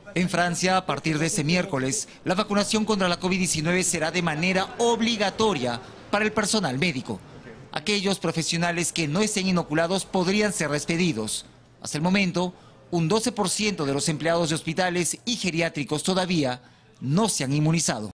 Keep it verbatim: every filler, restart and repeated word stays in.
En Francia, a partir de este miércoles, la vacunación contra la COVID diecinueve será de manera obligatoria para el personal médico. Aquellos profesionales que no estén inoculados podrían ser despedidos. Hasta el momento, un doce por ciento de los empleados de hospitales y geriátricos todavía no se han inmunizado.